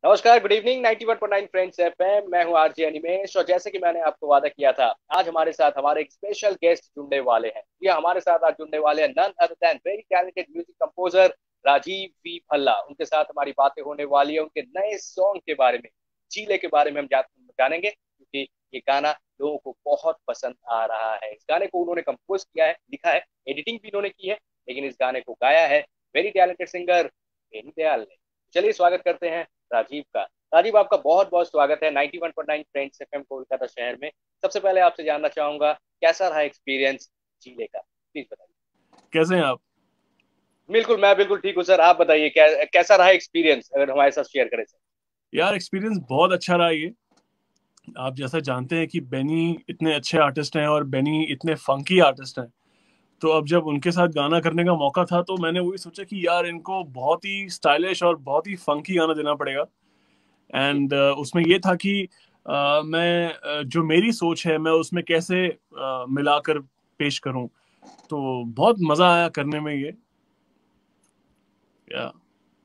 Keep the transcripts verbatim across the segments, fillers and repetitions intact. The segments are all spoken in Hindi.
नमस्कार, good evening. Ninety one point nine friends FM, मैं हूं आरजे अनिमेश। और जैसे कि मैंने आपको वादा किया था, आज हमारे साथ हमारे एक स्पेशल गेस्ट जुड़ने वाले हैं। ये हमारे साथ आज जुड़ने वाले हैं none other than very talented music composer Rajeev V Bhalla. उनके साथ हमारी बातें होने वाली है उनके नए सॉन्ग के बारे में, चीले के बारे में हम जा- जानेंगे, क्योंकि ये गाना लोगों को बहुत पसंद आ रहा है। इस गाने को उन्होंने कंपोज किया है, लिखा है, एडिटिंग भी इन्होंने की है, लेकिन इस गाने को गाया है very talented singer Benny Dayal ने। चलिए स्वागत करते हैं राजीव का। राजीव, आपका बहुत बहुत स्वागत है ninety one point nine friends FM Kolkata शहर में। सबसे पहले आपसे जानना चाहूंगा, कैसा रहा एक्सपीरियंस चीले का, प्लीज बताइए। कैसे हैं आप? बिल्कुल, मैं बिल्कुल ठीक हूँ सर। आप बताइए, कै, कैसा रहा एक्सपीरियंस, अगर हमारे साथ शेयर करें सर। यार, एक्सपीरियंस बहुत अच्छा रहा ये। आप जैसा जानते हैं कि बेनी इतने अच्छे आर्टिस्ट हैं और बेनी इतने फंकी आर्टिस्ट हैं। तो अब जब उनके साथ गाना करने का मौका था तो मैंने वही सोचा कि यार इनको बहुत ही स्टाइलिश और बहुत ही फंकी गाना देना पड़ेगा। जी। एंड उसमें ये था कि अ, मैं अ, जो मेरी सोच है मैं उसमें कैसे अ, मिलाकर पेश करूं। तो बहुत मजा आया करने में ये। या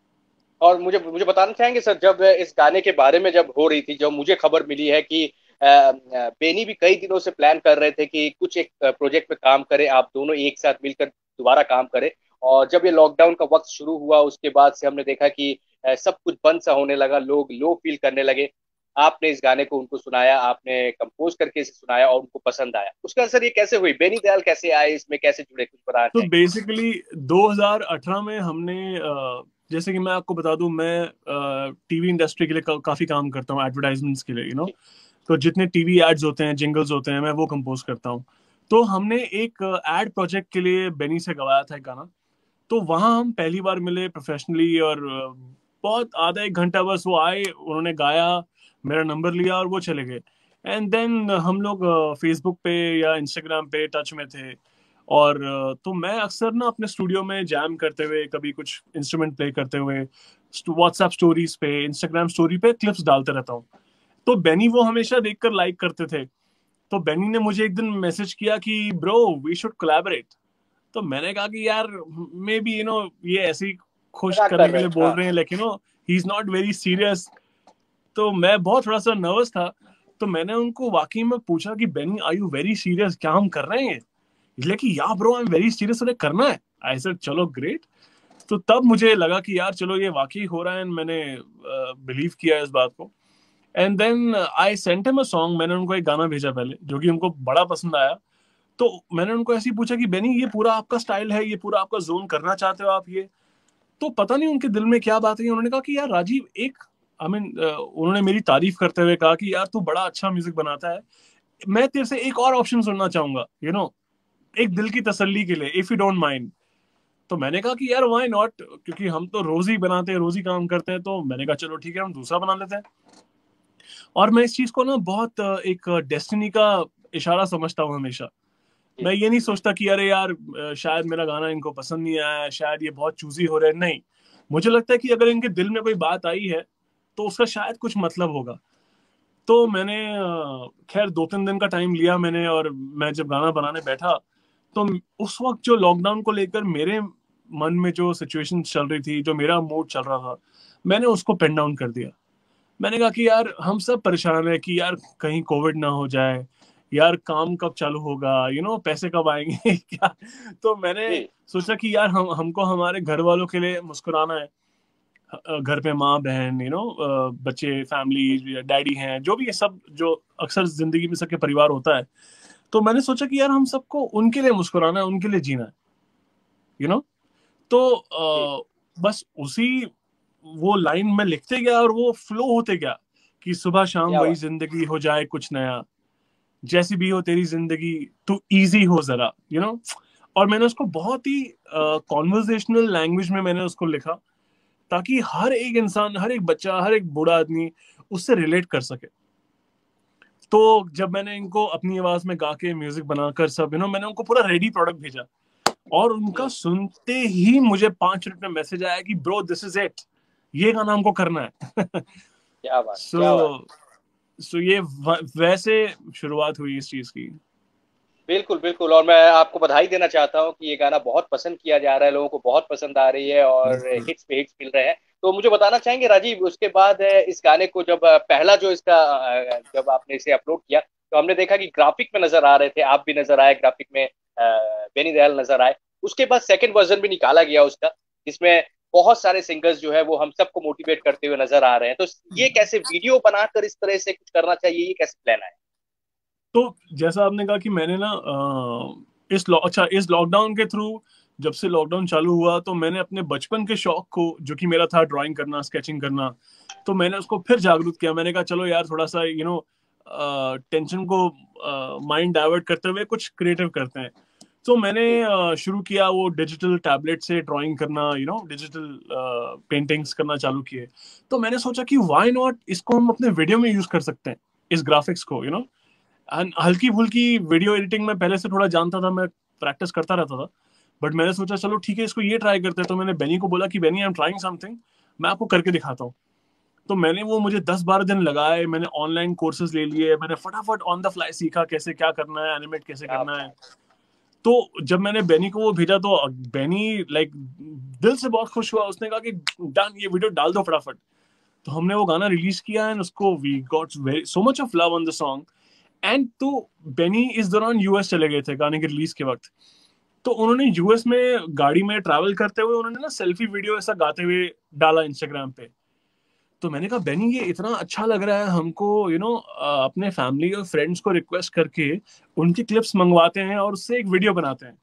और मुझे मुझे बताना चाहेंगे सर, जब इस गाने के बारे में जब हो रही थी, जब मुझे खबर मिली है कि अ, अ, बेनी भी कई दिनों से प्लान कर रहे थे कि कुछ एक प्रोजेक्ट पे काम करें, आप दोनों एक साथ मिलकर दोबारा काम करें। और जब ये लॉकडाउन का वक्त शुरू हुआ, उसके बाद से हमने देखा कि अ, सब कुछ बंद सा होने लगा, लोग लो फील करने लगे। आपने इस गाने को उनको सुनाया, आपने कंपोज करके इसे सुनाया और उनको पसंद आया। उसका असर ये कैसे हुई, बेनी दयाल कैसे आए इसमें, कैसे जुड़े, कुछ बताना तो चाहेंगे? बेसिकली दो हज़ार अठारह में हमने अ, जैसे कि मैं आपको बता दूं, मैं टीवी इंडस्ट्री के लिए का, काफी काम करता हूँ, एडवर्टाइजमेंट्स के लिए, यू नो। जी। तो जितने टीवी एड्स होते हैं, जिंगल्स होते हैं, मैं वो कंपोज करता हूँ। तो हमने एक एड प्रोजेक्ट के लिए बेनी से गवाया था एक गाना। तो वहाँ हम पहली बार मिले प्रोफेशनली, और अ, बहुत आधा एक घंटा बस वो आए, उन्होंने गाया, मेरा नंबर लिया और वो चले गए। एंड देन हम लोग फेसबुक पे या इंस्टाग्राम पे टच में थे। और अ, तो मैं अक्सर ना अपने स्टूडियो में जैम करते हुए, कभी कुछ इंस्ट्रूमेंट प्ले करते हुए, व्हाट्सएप स्टोरीज पे, इंस्टाग्राम स्टोरी पे क्लिप्स डालते रहता हूँ। तो बेनी वो हमेशा देखकर लाइक करते थे। तो बेनी ने मुझे एक दिन मैसेज किया कि ब्रो, वी शुड कोलैबोरेट। तो मैंने कहा कि यार, मे बी यू नो ये ऐसे ही खुश मजाक करने कर के रहे लिए हैं, बोल हाँ। रहे हैं, लेकिन no, he is not very serious. तो मैं बहुत थोड़ा सा नर्वस था। तो मैंने उनको वाकई में पूछा कि Benny, are you very serious, क्या हम कर रहे हैं? इसलिए कि या bro, I am very serious, उन्हें करना है। आई सेड चलो ग्रेट। तो तब मुझे लगा कि यार चलो, ये वाकई हो रहा है। and मैंने बिलीव किया इस बात को। And then I sent him a song. मैंने उनको एक गाना भेजा पहले, जो कि उनको बड़ा पसंद आया। तो मैंने उनको ऐसे ही पूछा कि बेनी, ये पूरा आपका स्टाइल है, ये पूरा आपका जोन करना चाहते हो आप ये? तो पता नहीं उनके दिल में क्या बात है, उन्होंने कहा कि यार राजीव, एक आई मीन उन्होंने मेरी तारीफ करते हुए कहा कि यार तू बड़ा अच्छा म्यूजिक बनाता है, मैं तेरे से एक और ऑप्शन सुनना चाहूंगा, यू नो, एक दिल की तसल्ली के लिए, इफ यू डोंट माइंड। तो मैंने कहा कि यार व्हाई नॉट, क्योंकि हम तो रोज ही बनाते हैं, रोज ही काम करते हैं। तो मैंने कहा चलो ठीक है, हम दूसरा बना लेते हैं। और मैं इस चीज को ना बहुत अ, एक डेस्टिनी का इशारा समझता हूँ हमेशा। जी। मैं ये नहीं सोचता कि अरे यार, अ, शायद मेरा गाना इनको पसंद नहीं आया, शायद ये बहुत चूजी हो रहे हैं, नहीं। मुझे लगता है कि अगर इनके दिल में कोई बात आई है तो उसका शायद कुछ मतलब होगा। तो मैंने अ, खैर दो तीन दिन का टाइम लिया मैंने, और मैं जब गाना बनाने बैठा तो उस वक्त जो लॉकडाउन को लेकर मेरे मन में जो सिचुएशन चल रही थी, जो मेरा मूड चल रहा था, मैंने उसको पेन डाउन कर दिया। मैंने कहा कि यार हम सब परेशान है कि यार कहीं कोविड ना हो जाए, यार काम कब चालू होगा, यू you नो know, पैसे कब आएंगे क्या। तो मैंने जी। सोचा कि यार हम हमको हमारे घर वालों के लिए मुस्कुराना है। अ, घर पे माँ बहन, यू नो, बच्चे, फैमिली, डैडी हैं, जो भी है, सब जो अक्सर जिंदगी में सबके परिवार होता है। तो मैंने सोचा कि यार हम सबको उनके लिए मुस्कुराना है, उनके लिए जीना है, यू नो। तो जी। अ, बस उसी वो लाइन में लिखते गया और वो फ्लो होते गया कि सुबह शाम क्या वही बात। जिंदगी हो जाए कुछ नया, जैसी भी हो तेरी जिंदगी, तू इजी हो जरा, यू नो। और मैंने उसको बहुत ही कॉन्वर्जेशनल लैंग्वेज में मैंने उसको लिखा, ताकि हर एक इंसान, हर एक बच्चा, हर एक बूढ़ा आदमी उससे रिलेट कर सके। तो जब मैंने इनको अपनी आवाज में गा के म्यूजिक बनाकर सब, यू नो, मैंने उनको पूरा रेडी प्रोडक्ट भेजा। और उनका हम्म। सुनते ही मुझे पांच मिनट में मैसेज आया कि ब्रो, दिस इज इट, ये गाना हमको करना है। क्या बात, सो क्या बात। सो ये व- वैसे शुरुआत हुई इस चीज की। बिल्कुल, बिल्कुल। और मैं आपको बधाई देना चाहता हूँ कि ये गाना बहुत पसंद किया जा रहा है, लोगों को बहुत पसंद आ रही है और बिल्कुल। हिट्स पे हिट्स मिल रहे हैं। तो मुझे बताना चाहेंगे राजीव, उसके बाद अ, इस गाने को जब अ, पहला जो इसका अ, जब आपने इसे अपलोड किया तो हमने देखा कि ग्राफिक में नजर आ रहे थे, आप भी नजर आए ग्राफिक में, अ, बेनी दयाल नजर आए। उसके बाद सेकंड वर्जन भी निकाला गया उसका, जिसमें बहुत सारे सिंगर्स जो है वो हम सबको मोटिवेट करते हुए नजर आ रहे हैं। तो ये कैसे वीडियो बनाकर इस तरह से कुछ करना चाहिए, ये कैसे प्लान है? तो जैसा आपने कहा कि मैंने ना अ, इस लॉ अच्छा इस लॉकडाउन के थ्रू, जब से लॉकडाउन चालू हुआ तो मैंने अपने बचपन के शौक को, जो कि मेरा था ड्राइंग करना, स्केचिंग करना, तो मैंने उसको फिर जागरूक किया। मैंने कहा चलो यार थोड़ा सा यू नो टेंशन को माइंड डाइवर्ट करते हुए कुछ क्रिएटिव करते हैं। तो मैंने जी। अ, शुरू किया वो डिजिटल टैबलेट से ड्राइंग करना, यू नो डिजिटल पेंटिंग्स करना चालू किए। तो मैंने सोचा कि व्हाई नॉट इसको हम अपने वीडियो में यूज कर सकते हैं, इस ग्राफिक्स को, यू नो। हल्की फुल्की वीडियो एडिटिंग में पहले से थोड़ा जानता था, मैं प्रैक्टिस करता रहता था। बट मैंने सोचा चलो ठीक है, इसको ये ट्राई करते हैं। तो मैंने बेनी को बोला कि Benny I am trying something, मैं आपको करके दिखाता हूँ। तो मैंने वो मुझे दस बारह दिन लगाए, मैंने ऑनलाइन कोर्सेज ले लिए, मैंने फटाफट ऑन द फ्लाई सीखा कैसे क्या करना है, एनिमेट कैसे क्या करना है। बात। तो जब मैंने बेनी को वो भेजा तो बेनी लाइक दिल से बहुत खुश हुआ। उसने कहा कि डन, ये वीडियो डाल दो फटाफट। तो हमने वो गाना रिलीज किया एंड उसको we got very so much of love on the song. And तो बेनी इस दौरान यूएस चले गए थे गाने के रिलीज के वक्त। तो उन्होंने यूएस में गाड़ी में ट्रैवल करते हुए उन्होंने ना सेल्फी वीडियो ऐसा गाते हुए डाला इंस्टाग्राम पे। तो मैंने कहा बेनी ये इतना अच्छा लग रहा है हमको, यू नो अपने फैमिली और फ्रेंड्स को रिक्वेस्ट करके उनकी क्लिप्स मंगवाते हैं और उससे एक वीडियो बनाते हैं।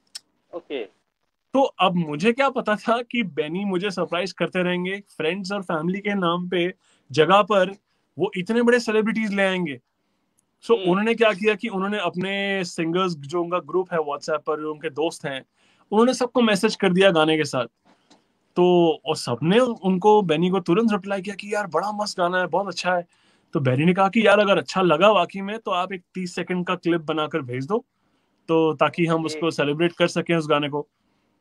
ओके। तो अब मुझे क्या पता था कि बेनी मुझे सरप्राइज करते रहेंगे फ्रेंड्स और फैमिली के नाम पे, जगह पर वो इतने बड़े सेलिब्रिटीज ले आएंगे। सो so, हम्म। उन्होंने क्या किया कि उन्होंने अपने सिंगर्स, जो उनका ग्रुप है व्हाट्सएप पर, जो उनके दोस्त हैं, उन्होंने सबको मैसेज कर दिया गाने के साथ। तो और सबने उनको, बेनी को तुरंत रिप्लाई किया कि यार बड़ा मस्त गाना है, बहुत अच्छा है। तो बेनी ने कहा कि यार अगर अच्छा लगा वाकई में तो आप एक तीस सेकंड का क्लिप बनाकर भेज दो, तो ताकि हम ओके। उसको सेलिब्रेट कर सकें उस गाने को।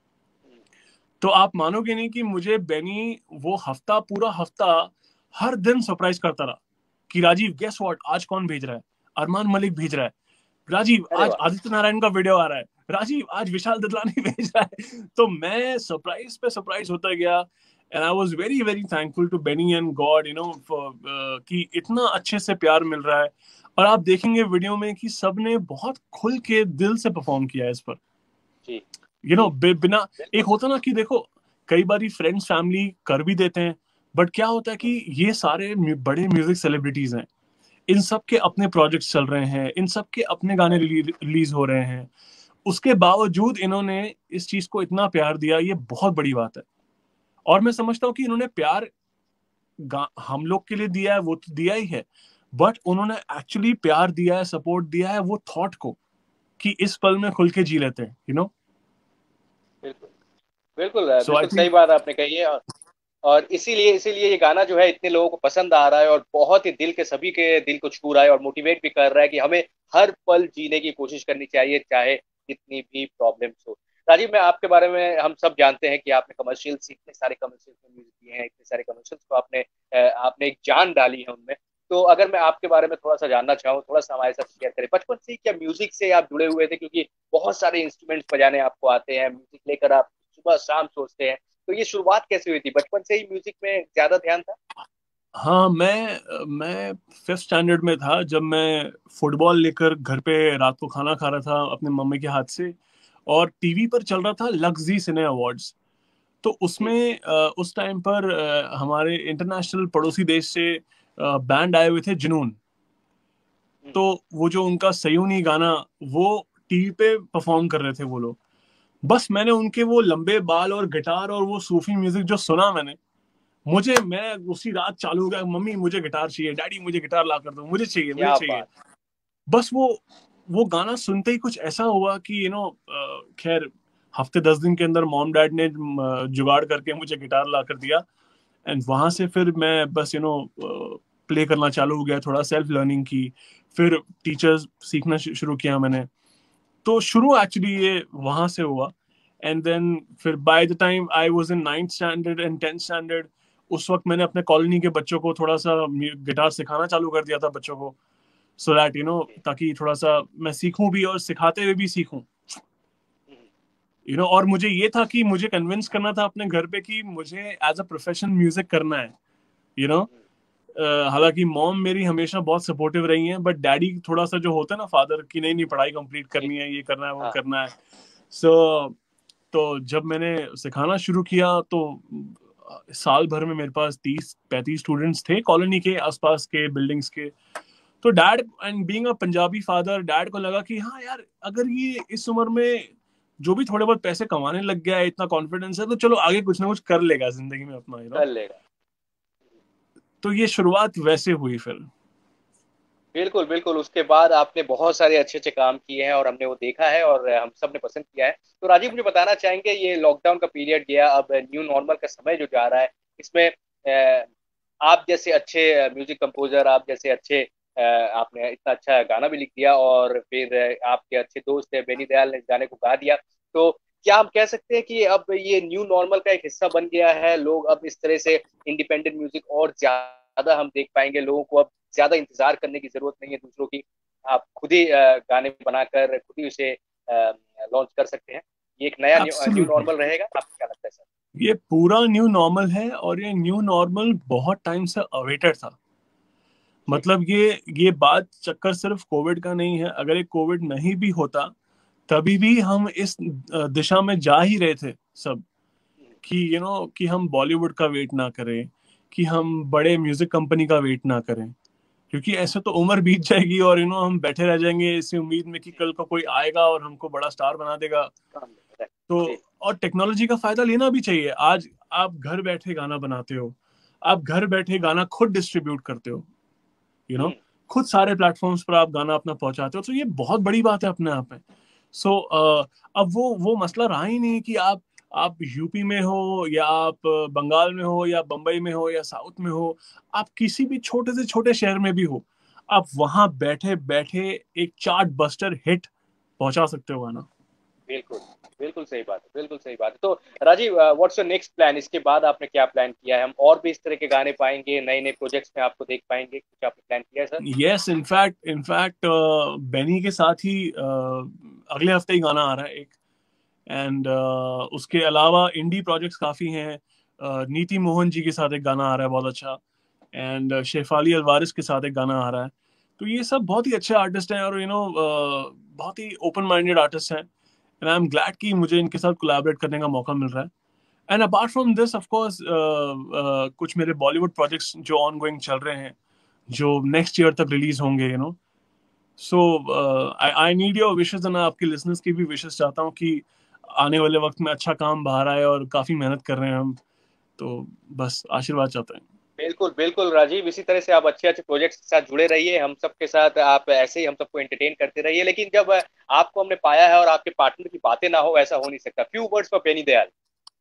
तो आप मानोगे नहीं कि मुझे बेनी वो हफ्ता, पूरा हफ्ता हर दिन सरप्राइज करता रहा कि राजीव गेस व्हाट, आज कौन भेज रहा है, अरमान मलिक भेज रहा है, राजीव अरे आज वाह। आदित्य नारायण का वीडियो आ रहा है, राजीव आज विशाल ददलानी भेज रहा है। तो मैं सरप्राइज पे सरप्राइज होता गया। And I was very very thankful to Benny and God, you know, कि इतना अच्छे से प्यार मिल रहा है। और आप देखेंगे वीडियो में कि सबने बहुत खुल के दिल से परफॉर्म किया है इस पर, जी। यू नो, जी। बिना, एक बिल्कुल। होता ना कि देखो कई बार फ्रेंड्स फैमिली कर भी देते हैं, बट क्या होता है कि ये सारे म्यू- बड़े म्यूजिक सेलिब्रिटीज हैं, इन सब के अपने प्रोजेक्ट्स चल रहे हैं, इन सब के अपने गाने रिलीज हो रहे हैं, उसके बावजूद इन्होंने इस चीज को इतना प्यार दिया, ये बहुत बड़ी बात है। और मैं समझता हूँ कि इन्होंने प्यार गा- हम लोग के लिए दिया है, वो तो दिया ही है, बट उन्होंने एक्चुअली प्यार दिया है, सपोर्ट दिया है वो थॉट को, कि इस पल में खुल के जी लेते हैं, यू नो। बिल्कुल। बिल्कुल अ, सो आई बिल्कुल सही थिंक, बात आपने कही है। और और इसीलिए इसीलिए ये गाना जो है इतने लोगों को पसंद आ रहा है और बहुत ही दिल के, सभी के दिल को छू रहा है और मोटिवेट भी कर रहा है कि हमें हर पल जीने की कोशिश करनी चाहिए, चाहे कितनी भी प्रॉब्लम्स हो। राजीव, मैं आपके बारे में, हम सब जानते हैं कि आपने कमर्शियल्स, इतने सारे कमर्शियल्स में म्यूजिक दिए हैं, इतने सारे कमर्शियल्स को आपने अ, आपने एक जान डाली है उनमें। तो अगर मैं आपके बारे में थोड़ा सा जानना चाहूँ, थोड़ा सा हमारे साथ शेयर करें, बचपन से ही क्या म्यूजिक से आप जुड़े हुए थे? क्योंकि बहुत सारे इंस्ट्रूमेंट्स बजाने आपको आते हैं, म्यूजिक लेकर आप सुबह शाम सोचते हैं। तो ये शुरुआत कैसे हुई थी? बचपन से ही म्यूजिक में ज्यादा ध्यान था? हाँ, मैं मैं फिफ्थ स्टैंडर्ड में था जब मैं फुटबॉल लेकर घर पे रात को खाना खा रहा था अपने मम्मी के हाथ से, और टीवी पर चल रहा था लक्स सिने अवार्ड्स। तो जी। उसमें अ, उस टाइम पर अ, हमारे इंटरनेशनल पड़ोसी देश से बैंड आए हुए थे, जुनून। हम्म। तो वो जो उनका सयूनी गाना, वो टीवी पे परफॉर्म कर रहे थे वो लोग। बस मैंने उनके वो लंबे बाल और गिटार और वो सूफी म्यूजिक जो सुना मैंने, मुझे, मैं उसी रात चालू हो गया, मम्मी मुझे गिटार चाहिए, डैडी मुझे गिटार ला कर दो, मुझे चाहिए, मुझे क्या चाहिए। बात। बस वो वो गाना सुनते ही कुछ ऐसा हुआ कि यू नो, खैर हफ्ते दस दिन के अंदर मॉम डैड ने अ, जुगाड़ करके मुझे गिटार ला कर दिया। एंड वहां से फिर मैं बस यू नो प्ले करना चालू हो गया, थोड़ा सेल्फ लर्निंग की, फिर टीचर्स सीखना शु- शुरू किया मैंने। तो शुरू एक्चुअली ये वहां से हुआ। एंड देन फिर by the time I was in ninth standard and tenth standard, उस वक्त मैंने अपने कॉलोनी के बच्चों को थोड़ा सा गिटार सिखाना चालू कर दिया था बच्चों को, so that you know, okay. ताकि थोड़ा सा मैं सीखूं भी और सिखाते हुए भी सीखूं। यू नो और मुझे ये था कि मुझे कन्विंस करना था अपने घर पे कि मुझे एज अ प्रोफेशन म्यूजिक करना है, यू नो। हालांकि मॉम मेरी हमेशा बहुत सपोर्टिव रही हैं, बट डैडी थोड़ा सा जो होता है ना फादर की, नहीं नहीं पढ़ाई कंप्लीट करनी है, ये करना है, वो हाँ। करना है। सो so, तो जब मैंने सिखाना शुरू किया तो साल भर में मेरे पास तीस पैंतीस स्टूडेंट्स थे कॉलोनी के आसपास के बिल्डिंग्स के। तो dad and being a Punjabi father, dad को लगा कि हाँ यार, अगर ये इस उम्र में जो भी थोड़े बहुत पैसे कमाने लग गया है, इतना कॉन्फिडेंस है, तो चलो आगे कुछ ना कुछ कर लेगा जिंदगी में अपना, यू नो। कर लेगा। तो ये शुरुआत वैसे हुई फिर। बिल्कुल बिल्कुल, उसके बाद आपने बहुत सारे अच्छे अच्छे काम किए हैं और हमने वो देखा है और हम सब ने पसंद किया है। तो राजीव, मुझे बताना चाहेंगे, ये लॉकडाउन का पीरियड गया, अब न्यू नॉर्मल का समय जो जा रहा है, इसमें अ, आप जैसे अच्छे म्यूजिक कंपोजर, आप जैसे अच्छे अ, आपने इतना अच्छा गाना भी लिख दिया और फिर आपके अच्छे दोस्त है बेनी दयाल ने इस गाने को गा दिया, तो क्या हम कह सकते हैं कि अब ये न्यू नॉर्मल का एक हिस्सा बन गया है? लोग अब इस तरह से इंडिपेंडेंट म्यूजिक और ज्यादा हम देख पाएंगे, लोगों को अब ज्यादा इंतजार करने की जरूरत नहीं है दूसरों की, आप खुद ही अ, गाने बनाकर खुद ही उसे लॉन्च कर सकते हैं? ये एक नया न्यू, न्यू एब्सोल्युटली, नॉर्मल रहेगा, आपको क्या लगता है सर? ये पूरा न्यू नॉर्मल है, और ये न्यू नॉर्मल बहुत टाइम से अवेटेड था। जी। मतलब ये ये बात चक्कर सिर्फ कोविड का नहीं है। अगर ये कोविड नहीं भी होता तभी भी हम इस अ, दिशा में जा ही रहे थे सब, कि यू you नो know, कि हम बॉलीवुड का वेट ना करें, कि हम बड़े म्यूजिक कंपनी का वेट ना करें, क्योंकि ऐसे तो उम्र बीत जाएगी और यू नो हम बैठे रह जाएंगे इसी उम्मीद में कि कल को कोई आएगा और हमको बड़ा स्टार बना देगा। काम है। तो जी। और टेक्नोलॉजी का फायदा लेना भी चाहिए। आज आप घर बैठे गाना बनाते हो, आप घर बैठे गाना खुद डिस्ट्रीब्यूट करते हो, यू नो, हम्म। खुद सारे प्लेटफॉर्म्स पर आप गाना अपना पहुंचाते हो, तो ये बहुत बड़ी बात है अपने आप में। सो so, uh, अब वो वो मसला रहा ही नहीं कि आप आप यूपी में हो या आप बंगाल में हो या बंबई में हो या साउथ में हो, आप किसी भी छोटे से छोटे शहर में भी हो, आप वहां बैठे बैठे एक चार्ट बस्टर हिट पहुंचा सकते हो गाना। बिल्कुल बिल्कुल सही बात है, बिल्कुल सही बात है। तो Rajeev, what's your next plan? इसके बाद आपने क्या प्लान किया है? हम और भी इस तरह के गाने पाएंगे, नए नए प्रोजेक्ट्स में आपको देख पाएंगे? कुछ आपने प्लान किया है sir? Yes, in fact in fact Benny के साथ ही uh, अगले हफ्ते ही गाना आ रहा है एक। एंड uh, उसके अलावा इंडी प्रोजेक्ट्स काफ़ी हैं। uh, नीति मोहन जी के साथ एक गाना आ रहा है बहुत अच्छा, एंड uh, शेफाली अलवारिस के साथ एक गाना आ रहा है। तो ये सब बहुत ही अच्छे आर्टिस्ट हैं और you you know know, uh, बहुत ही ओपन माइंडेड आर्टिस्ट हैं, एंड आई एम ग्लैड कि मुझे इनके साथ कोलैबोरेट करने का मौका मिल रहा है। And apart from this of course कुछ मेरे बॉलीवुड प्रोजेक्ट्स जो ऑन गोइंग चल रहे हैं, जो नेक्स्ट ईयर तक रिलीज होंगे, you know. So I I need your wishes, और मैं आपके लिसनर्स की भी विशेस चाहता हूँ कि आने वाले वक्त में अच्छा काम बाहर आए, और काफी मेहनत कर रहे हैं हम, तो बस आशीर्वाद चाहते हैं। बिल्कुल बिल्कुल राजीव, इसी तरह से आप अच्छे अच्छे प्रोजेक्ट्स के साथ जुड़े रहिए, हम सबके साथ आप ऐसे ही हम सबको एंटरटेन करते रहिए। लेकिन जब आपको हमने पाया है और आपके पार्टनर की बातें ना हो, ऐसा हो नहीं सकता। Few words for Benny Dayal.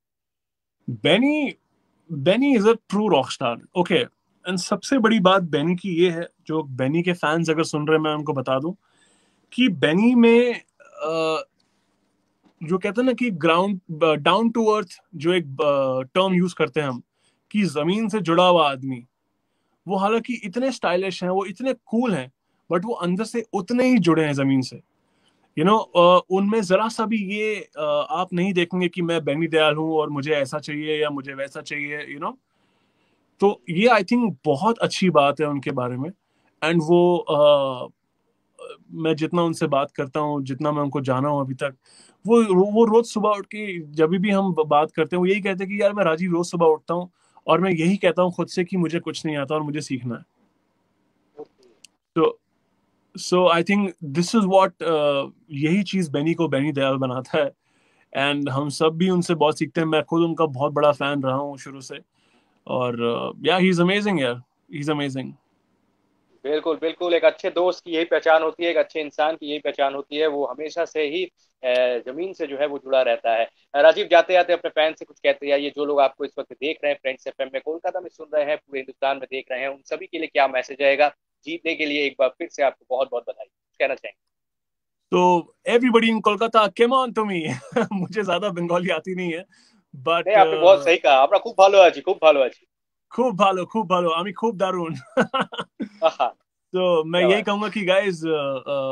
Benny Benny is a true rock star, okay. And सबसे बड़ी बात बेनी की ये है, जो बेनी के फैंस अगर सुन रहे हैं, मैं उनको बता दूं कि बेनी में अ, जो कहते हैं ना कि ग्राउंड डाउन टू अर्थ, जो एक टर्म यूज करते हैं हम, कि जमीन से जुड़ा हुआ आदमी, वो हालांकि इतने स्टाइलिश हैं, वो इतने कूल हैं, बट वो अंदर से उतने ही जुड़े हैं जमीन से, यू नो। उनमें जरा सा भी ये uh, आप नहीं देखेंगे कि मैं बेनी दयाल हूं और मुझे ऐसा चाहिए या मुझे वैसा चाहिए, यू नो। तो ये आई थिंक बहुत अच्छी बात है उनके बारे में। एंड वो uh, मैं जितना उनसे बात करता हूँ, जितना मैं उनको जाना हूँ अभी तक, वो वो रोज सुबह उठ के जब भी हम बात करते हैं, वो यही कहते हैं कि यार मैं राजीव रोज सुबह उठता हूँ और मैं यही कहता हूँ खुद से कि मुझे कुछ नहीं आता और मुझे सीखना है। तो so I think this is what, यही चीज बेनी को बेनी दयाल बनाता है। एंड हम सब भी उनसे बहुत सीखते हैं। मैं खुद उनका बहुत बड़ा फैन रहा हूँ शुरू से, और या ही इज अमेजिंग यार, ही इज अमेजिंग। बिल्कुल बिल्कुल, एक अच्छे दोस्त की यही पहचान होती है, एक अच्छे इंसान की यही पहचान होती है, वो हमेशा से ही अ, जमीन से जो है वो जुड़ा रहता है। अ, राजीव, जाते जाते अपने फैन से कुछ कहते हैं, ये जो लोग आपको इस वक्त देख रहे हैं फ्रेंड्स एफएम में, कोलकाता में सुन रहे हैं, पूरे हिंदुस्तान में देख रहे हैं, उन सभी के लिए क्या मैसेज आएगा? जीतने के लिए एक बार फिर से आपको बहुत बहुत बधाई, कुछ कहना चाहेंगे? तो everybody in Kolkata, came on to me. मुझे ज्यादा बंगाली आती नहीं है, नहीं, बट आपने बहुत सही कहा, आपका खूब भालो आजी, खूब भालो आजी। खूब भालो, खूब भालो, আমি খুব দারুণ। हाँ, तो मैं क्या यही बात। कहूंगा कि गाइज,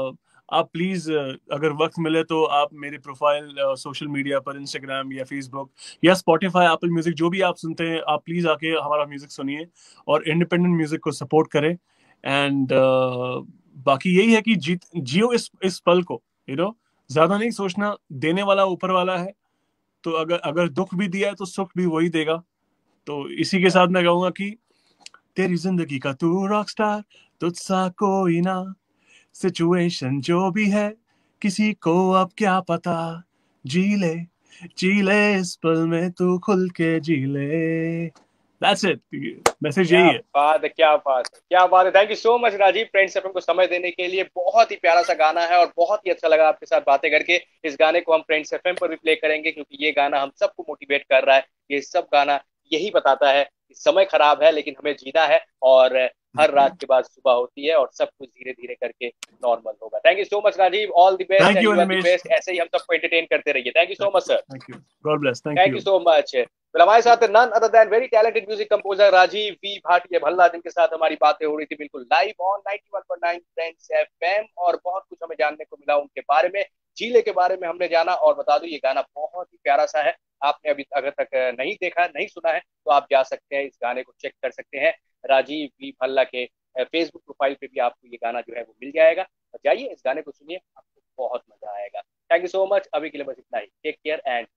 आप प्लीज अगर वक्त मिले तो आप मेरे प्रोफाइल सोशल मीडिया पर, इंस्टाग्राम या फेसबुक या स्पॉटिफाई, एप्पल म्यूजिक, जो भी आप सुनते हैं, आप प्लीज आके हमारा म्यूजिक सुनिए और इंडिपेंडेंट म्यूजिक को सपोर्ट करें। एंड बाकी यही है कि जीत जियो इस इस पल को, यू नो ज्यादा नहीं सोचना, देने वाला ऊपर वाला है। तो अगर अगर दुख भी दिया है तो सुख भी वही देगा। तो इसी के साथ मैं कहूंगा कि तेरी जिंदगी का तू रॉक स्टार, तुझसा कोई ना, सिचुएशन जो भी है किसी को अब क्या पता, जी ले जी ले इस पल में तू खुल के जी ले। दैट्स इट, मैसेज क्या यही है। बात है, क्या बात है, क्या बात है। Thank you so much Rajeev, friends FM को समय देने के लिए। बहुत ही प्यारा सा गाना है और बहुत ही अच्छा लगा आपके साथ बातें करके। इस गाने को हम फ्रेंड्स एफएम पर भी प्ले करेंगे क्योंकि ये गाना हम सबको मोटिवेट कर रहा है। ये सब गाना यही बताता है कि समय खराब है लेकिन हमें जीना है, और हर रात के बाद सुबह होती है और सब कुछ धीरे धीरे करके नॉर्मल होगा। Thank you so much Rajeev, all the best thank and you you are the Animesh. Best. ऐसे ही हम सबको एंटरटेन करते रहिए। Thank you so much sir. Thank you, God bless, thank thank you. You so much. फिर हमारे साथ none other than very talented music composer Rajeev V Bhatia Bhalla, जिनके साथ हमारी बातें हो रही थी बिल्कुल live on ninety one point nine friends FM, और बहुत कुछ हमें जानने को मिला उनके बारे में। जीले के बारे में हमने जाना, और बता दूं ये गाना बहुत ही प्यारा सा है। आपने अभी अगर तक नहीं देखा, नहीं सुना है, तो आप जा सकते हैं, इस गाने को चेक कर सकते हैं राजीव वी भल्ला के फेसबुक प्रोफाइल पे भी आपको ये गाना जो है वो मिल जाएगा। तो जाइए इस गाने को सुनिए, आपको बहुत मजा आएगा। Thank you so much. अभी के लिए बस इतना ही। Take care and